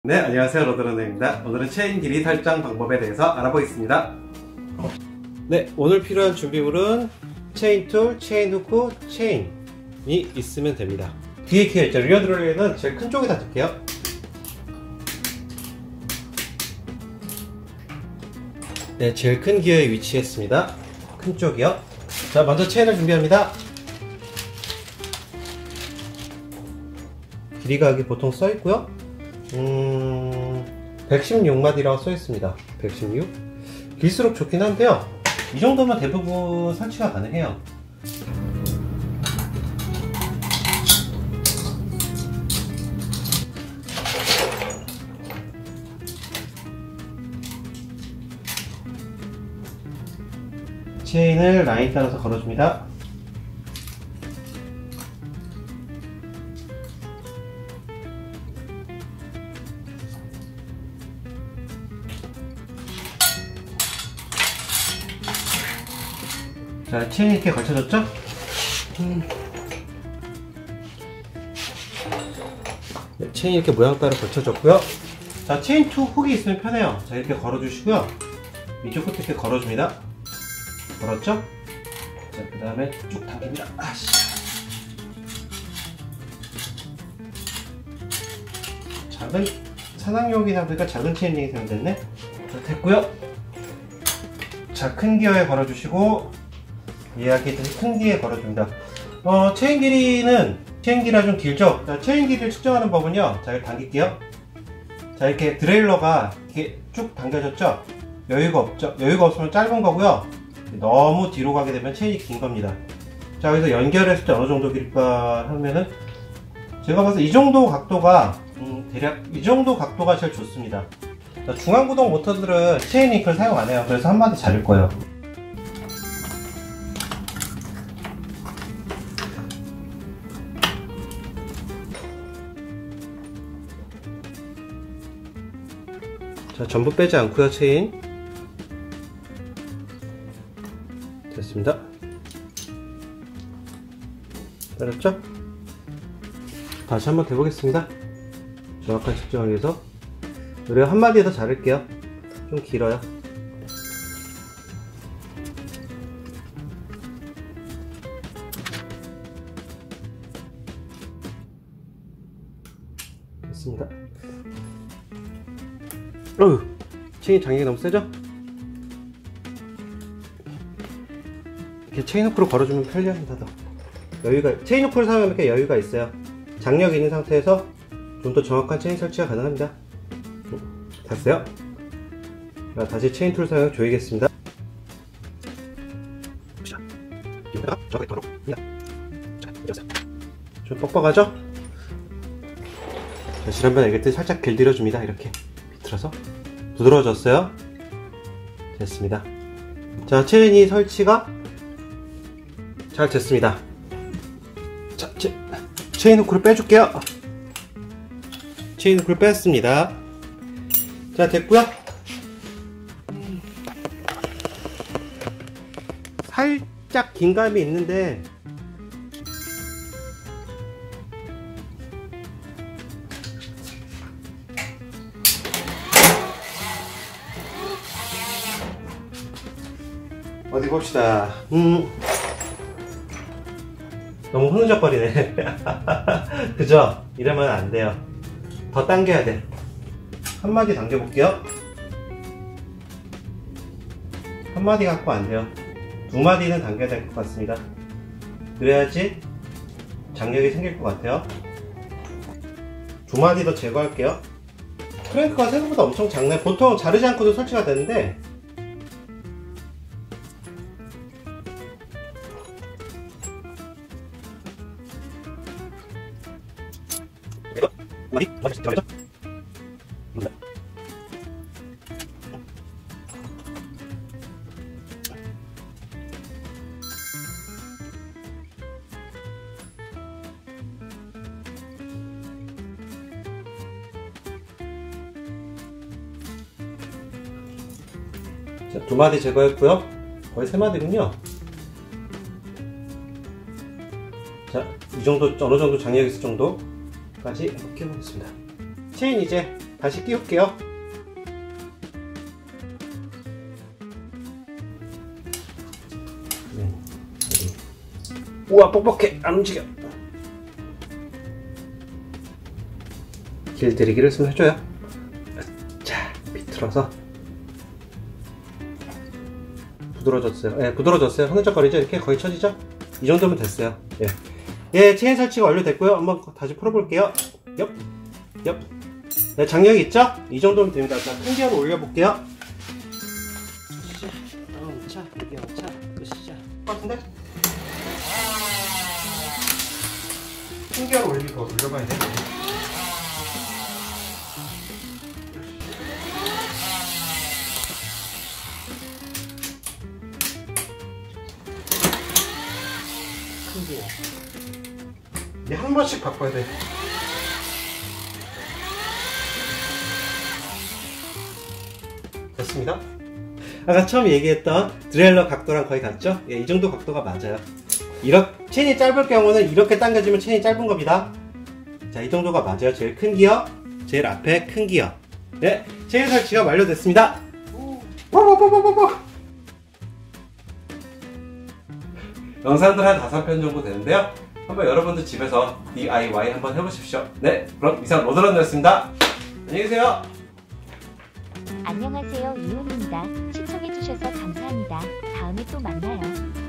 네, 안녕하세요. 로드러너입니다. 오늘은 체인 길이 설정 방법에 대해서 알아보겠습니다. 네, 오늘 필요한 준비물은 체인 툴, 체인 후크, 체인이 있으면 됩니다. 뒤에 기어 있죠? 리어 드릴러는 제일 큰 쪽에다 둘게요. 네, 제일 큰 기어에 위치했습니다. 큰 쪽이요. 자, 먼저 체인을 준비합니다. 길이가 여기 보통 써있고요. 116마디라고 써있습니다. 116. 길수록 좋긴 한데요. 이 정도면 대부분 설치가 가능해요. 체인을 라인 따라서 걸어줍니다. 자, 체인이 이렇게 걸쳐졌죠? 네, 체인이 이렇게 모양 따라 걸쳐졌고요. 자, 체인 투 훅이 있으면 편해요. 자, 이렇게 걸어주시고요. 이쪽 끝에 이렇게 걸어줍니다. 걸었죠? 자, 그 다음에 쭉 당깁니다. 아씨. 작은 산악용이다 보니까 작은 체인링이 사용됐네. 자, 됐고요. 자, 큰 기어에 걸어주시고 이야기했듯이 큰 기어에 걸어줍니다. 체인 길이가 좀 길죠? 자, 체인 길이를 측정하는 법은요. 자, 이렇게 당길게요. 자, 이렇게 드레일러가 이렇게 쭉 당겨졌죠? 여유가 없죠? 여유가 없으면 짧은 거고요. 너무 뒤로 가게 되면 체인이 긴 겁니다. 자, 여기서 연결했을 때 어느 정도 길까 하면은 제가 봐서 이 정도 각도가 대략 이 정도 각도가 제일 좋습니다. 자, 중앙구동 모터들은 체인 링크를 사용 안 해요. 그래서 한마디 자를 거예요. 자, 전부 빼지 않고요. 체인 됐습니다. 따랐죠? 다시 한번 대보겠습니다. 정확한 측정을 위해서 그리고 한마디에 더 자를게요. 좀 길어요. 됐습니다. 체인 장력이 너무 세죠? 이렇게 체인 후크로 걸어주면 편리합니다. 더 여유가, 체인 후크를 사용하면 이렇게 여유가 있어요. 장력이 있는 상태에서 좀 더 정확한 체인 설치가 가능합니다. 됐어요. 자, 다시 체인 툴 사용 조이겠습니다. 좀 뻑뻑하죠? 자, 지난번에 얘기했듯이 살짝 길들여줍니다. 이렇게 비틀어서 부드러워졌어요. 됐습니다. 자, 체인이 설치가 잘 됐습니다. 자, 체인 후크를 빼줄게요. 체인 후크를 뺐습니다. 자, 됐고요. 살짝 긴감이 있는데 어디 봅시다. 너무 흐느적거리네. 그죠? 이러면 안 돼요. 더 당겨야 돼. 한 마디 당겨볼게요. 한 마디 갖고 안 돼요. 두 마디는 당겨야 될 것 같습니다. 그래야지 장력이 생길 것 같아요. 두 마디 더 제거할게요. 크랭크가 생각보다 엄청 작네. 보통 자르지 않고도 설치가 되는데 자, 두 마디 제거했고요. 거의 세 마디군요. 자, 이 정도, 어느 정도 장력이 있을 정도까지 한번 끼워보겠습니다. 체인 이제 다시 끼울게요. 네, 여기. 우와, 뻑뻑해. 안 움직여. 길들이기를 좀 해줘요. 자, 비틀어서. 부드러워졌어요. 예, 부드러워졌어요. 흐느적거리죠? 이렇게 거의 쳐지죠? 이 정도면 됐어요. 예. 예, 체인 설치가 완료됐고요. 한번 다시 풀어볼게요. 옆, 옆. 네, 장력이 있죠? 이 정도면 됩니다. 자, 큰 기어로 올려볼게요. 차, 차, 으쌰. 같은데? 큰 기어로 올려봐야 돼. 큰 기어. 이제 한 번씩 바꿔야 돼. 됐습니다. 아까 처음 얘기했던 드렐러 각도랑 거의 같죠? 예, 이 정도 각도가 맞아요. 체인이 짧을 경우는 이렇게 당겨지면 체인이 짧은 겁니다. 자, 이 정도가 맞아요. 제일 큰 기어, 제일 앞에 큰 기어. 네, 체인 설치가 완료됐습니다. 영상들 한 5편 정도 되는데요. 한번 여러분들 집에서 DIY 한번 해보십시오. 네, 그럼 이상 로드런너였습니다. 안녕히 계세요. 안녕하세요, 이온입니다. 시청해주셔서 감사합니다. 다음에 또 만나요.